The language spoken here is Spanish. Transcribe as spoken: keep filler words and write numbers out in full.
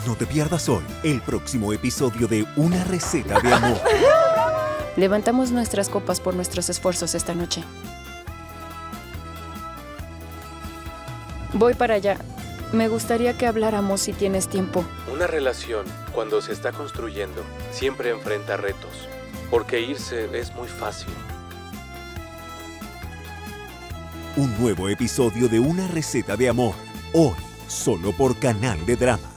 No te pierdas hoy el próximo episodio de Una receta de amor. Levantamos nuestras copas por nuestros esfuerzos esta noche. Voy para allá. Me gustaría que habláramos si tienes tiempo. Una relación, cuando se está construyendo, siempre enfrenta retos, porque irse es muy fácil. Un nuevo episodio de Una receta de amor. Hoy, solo por Canal de Drama.